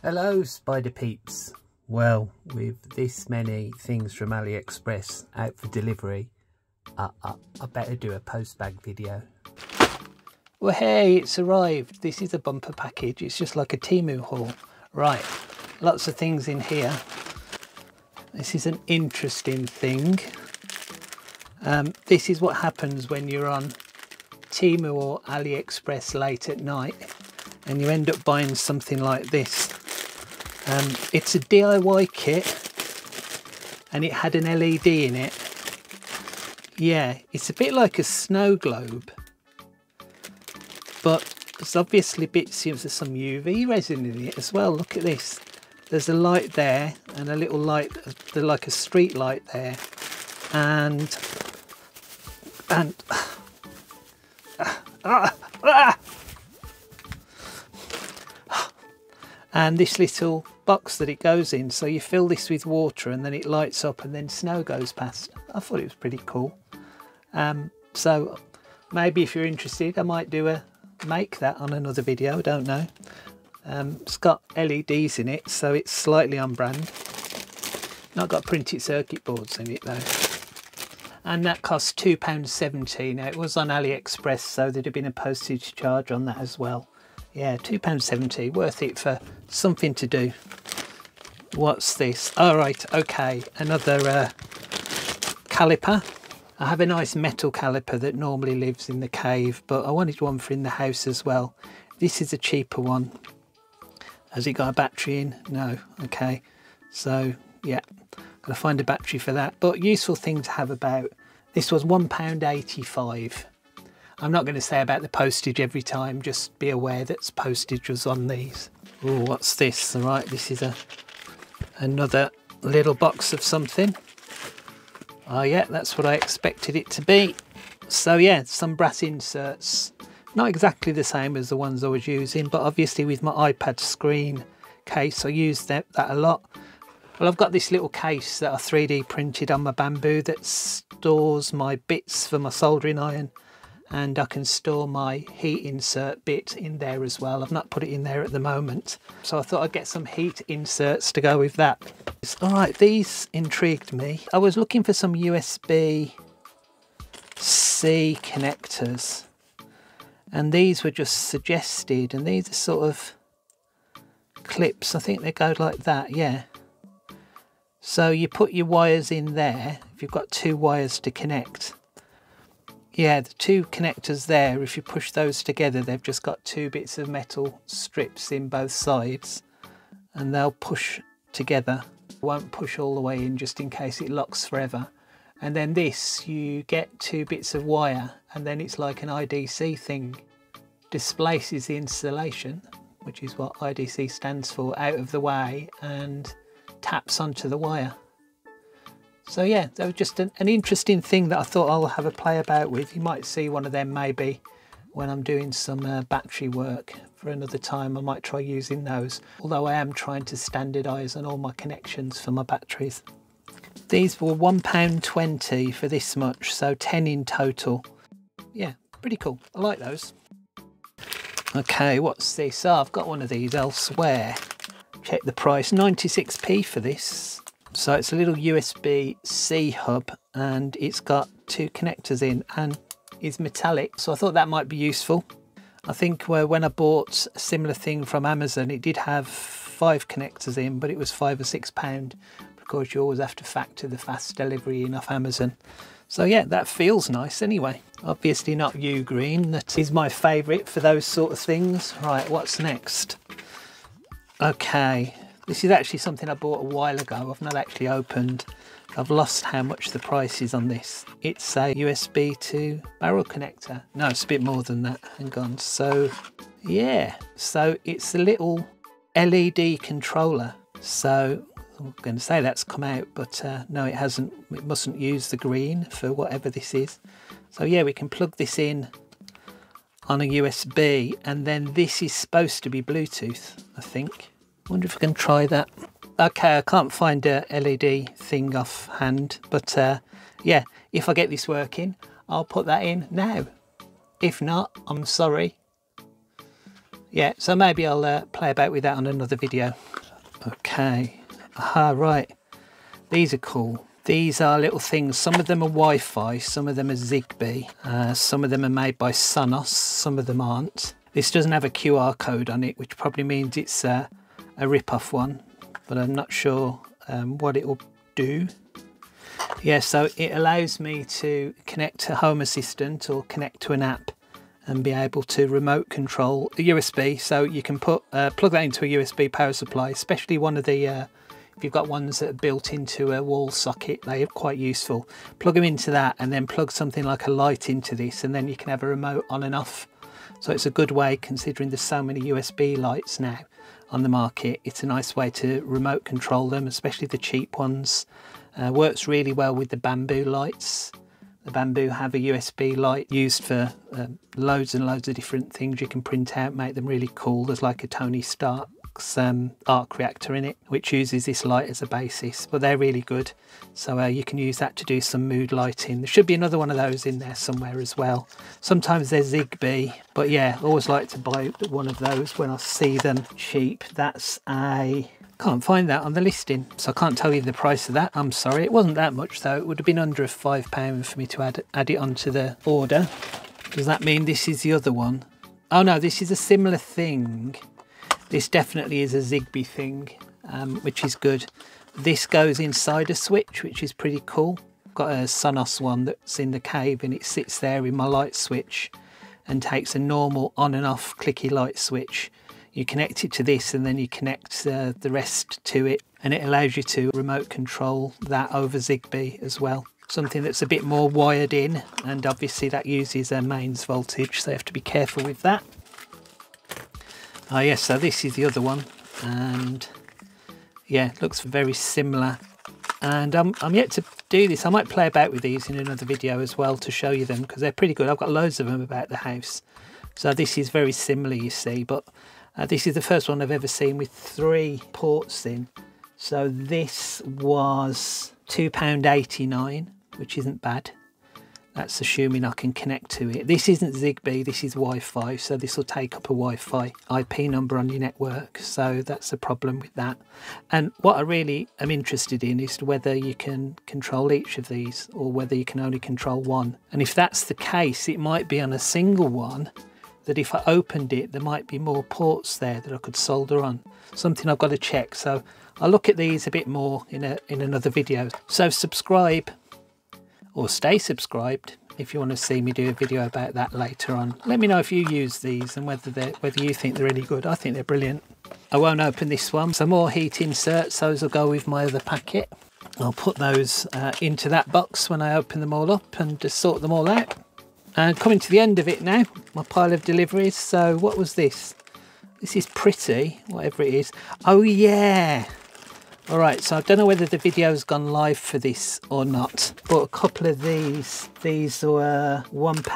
Hello Spider Peeps. Well, with this many things from Aliexpress out for delivery, I better do a post bag video. Well, hey, it's arrived. This is a bumper package. It's just like a Temu haul. Right, lots of things in here. This is an interesting thing. This is what happens when you're on Temu or Aliexpress late at night and you end up buying something like this. It's a DIY kit and it had an LED in it. Yeah, it's a bit like a snow globe, but there's obviously bits of some UV resin in it as well. Look at this. There's a light there and a little light, like a street light there, and this little box that it goes in, so you fill this with water and then it lights up and then snow goes past. I thought it was pretty cool. So maybe if you're interested, I might make that on another video, I don't know. It's got LEDs in it, so it's slightly on brand. Not got printed circuit boards in it though. And that cost £2.70. Now it was on AliExpress, so there'd have been a postage charge on that as well. Yeah, £2.70, worth it for something to do. What's this? All right, okay, another caliper. I have a nice metal caliper that normally lives in the cave, but I wanted one for in the house as well. This is a cheaper one. Has it got a battery in? No. Okay, so yeah, gotta find a battery for that. But useful thing to have about. This was £1.85. I'm not going to say about the postage every time, just be aware that postage was on these. Oh, what's this? All right, this is another little box of something. Oh yeah, that's what I expected it to be. So yeah, some brass inserts. Not exactly the same as the ones I was using, but obviously with my iPad screen case, I use that a lot. Well, I've got this little case that I 3D printed on my bamboo that stores my bits for my soldering iron. And I can store my heat insert bit in there as well. I've not put it in there at the moment, so I thought I'd get some heat inserts to go with that. All right, these intrigued me. I was looking for some USB-C connectors, and these were just suggested, and these are sort of clips. I think they go like that, yeah. So you put your wires in there, if you've got two wires to connect. Yeah, the two connectors there, if you push those together, they've just got two bits of metal strips in both sides and they'll push together. Won't push all the way in just in case it locks forever. And then this, you get two bits of wire and then it's like an IDC thing. Displaces the insulation, which is what IDC stands for, out of the way and taps onto the wire. So yeah, that was just an interesting thing that I thought I'll have a play about with. You might see one of them maybe when I'm doing some battery work for another time. I might try using those, although I am trying to standardise on all my connections for my batteries. These were £1.20 for this much, so 10 in total. Yeah, pretty cool. I like those. Okay, what's this? Oh, I've got one of these elsewhere. Check the price, 96p for this. So it's a little USB-C hub and it's got two connectors in and is metallic. So I thought that might be useful. I think when I bought a similar thing from Amazon, it did have 5 connectors in, but it was £5 or £6 because you always have to factor the fast delivery in off Amazon. So yeah, that feels nice anyway. Obviously not U green, that is my favourite for those sort of things. Right, what's next? Okay. This is actually something I bought a while ago. I've not actually opened. I've lost how much the price is on this. It's a USB to barrel connector. No, it's a bit more than that. Hang on. So yeah, so it's a little LED controller. So I'm going to say that's come out, but no, it hasn't. It mustn't use the green for whatever this is. So yeah, we can plug this in on a USB, and then this is supposed to be Bluetooth, I think. Wonder if I can try that. Okay, I can't find a LED thing offhand, but yeah, if I get this working, I'll put that in now. If not, I'm sorry. Yeah, so maybe I'll play about with that on another video. Okay, aha, right, these are cool. These are little things. Some of them are Wi-Fi, some of them are zigbee, some of them are made by Sonos, some of them aren't. This doesn't have a QR code on it, which probably means it's a rip-off one, but I'm not sure what it will do. Yeah, so it allows me to connect to Home Assistant or connect to an app and be able to remote control a USB. So you can plug that into a USB power supply, especially one of the, if you've got ones that are built into a wall socket, they are quite useful. Plug them into that and then plug something like a light into this, and then you can have a remote on and off. So it's a good way, considering there's so many USB lights now on the market. It's a nice way to remote control them, especially the cheap ones. Works really well with the Bamboo lights. The Bamboo have a USB light used for loads and loads of different things you can print out, make them really cool. There's like a Tony Stark's arc reactor in it, which uses this light as a basis, but they're really good. So you can use that to do some mood lighting. There should be another one of those in there somewhere as well. Sometimes they're zigbee, but yeah, I always like to buy one of those when I see them cheap. That's a... Can't find that on the listing, so I can't tell you the price of that. I'm sorry, it wasn't that much though. It would have been under £5 for me to add it onto the order. Does that mean this is the other one? Oh no, this is a similar thing. This definitely is a zigbee thing, which is good. This goes inside a switch, which is pretty cool. I've got a Sonos one that's in the cave, and it sits there in my light switch and takes a normal on and off clicky light switch. You connect it to this and then you connect the rest to it, and it allows you to remote control that over zigbee as well. Something that's a bit more wired in, and obviously that uses a mains voltage, so you have to be careful with that. Oh yes, so this is the other one, and yeah, it looks very similar. And I'm yet to do this. I might play about with these in another video as well to show you them, because they're pretty good. I've got loads of them about the house. So this is very similar, you see, but this is the first one I've ever seen with 3 ports in. So this was £2.89, which isn't bad. That's assuming I can connect to it. This isn't zigbee, this is Wi-Fi, so this will take up a Wi-Fi IP number on your network, so that's a problem with that. And what I really am interested in is whether you can control each of these, or whether you can only control one. And if that's the case, it might be on a single one, that if I opened it, there might be more ports there that I could solder on. Something I've got to check, so I'll look at these a bit more in another video. So subscribe, or stay subscribed, if you want to see me do a video about that later on. Let me know if you use these and whether you think they're any good. I think they're brilliant. I won't open this one. Some more heat inserts, those will go with my other packet. I'll put those into that box when I open them all up and just sort them all out. And coming to the end of it now, my pile of deliveries. So what was this? This is pretty, whatever it is. Oh yeah! Alright, so I don't know whether the video's gone live for this or not. Bought a couple of these. These were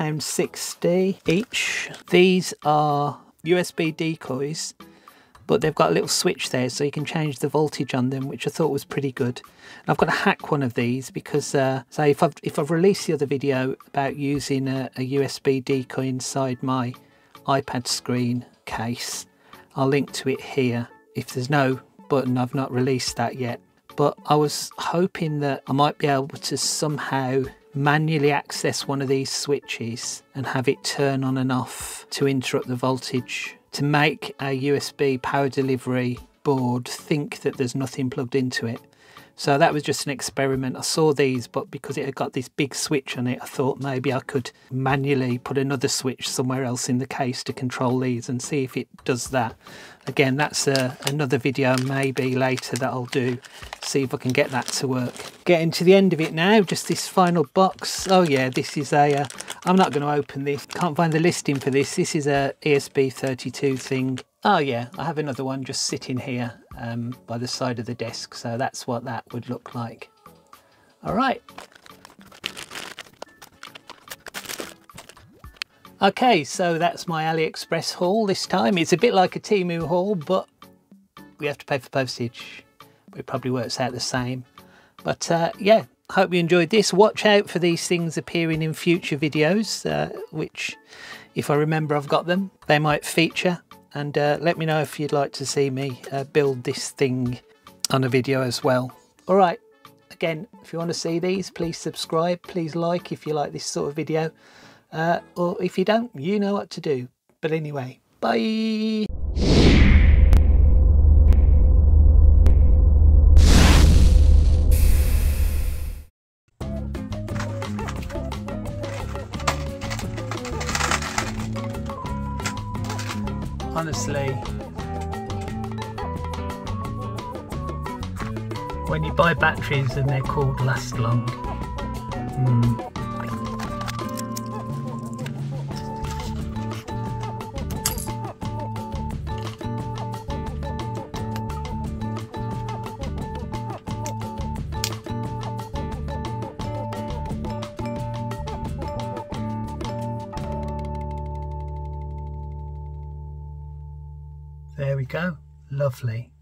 £1.60 each. These are USB decoys, but they've got a little switch there so you can change the voltage on them, which I thought was pretty good. And I've got to hack one of these because, say, if I've released the other video about using a USB decoy inside my iPad screen case, I'll link to it here. If there's no button, I've not released that yet. But I was hoping that I might be able to somehow manually access one of these switches and have it turn on and off to interrupt the voltage, to make a USB power delivery board think that there's nothing plugged into it. So that was just an experiment. I saw these, but because it had got this big switch on it, I thought maybe I could manually put another switch somewhere else in the case to control these and see if it does that. Again, that's another video maybe later that I'll do, see if I can get that to work. Getting to the end of it now, just this final box. Oh yeah, this is a, I'm not going to open this, can't find the listing for this. This is a ESP32 thing. Oh yeah, I have another one just sitting here by the side of the desk, so that's what that would look like. All right. Okay, so that's my AliExpress haul this time. It's a bit like a Temu haul, but we have to pay for postage. But it probably works out the same. But yeah, hope you enjoyed this. Watch out for these things appearing in future videos, which, if I remember I've got them, they might feature. and let me know if you'd like to see me build this thing on a video as well. Alright, again, if you want to see these, please subscribe, please like if you like this sort of video, or if you don't, you know what to do. But anyway, bye! Honestly, when you buy batteries and they're called last long, there we go, lovely.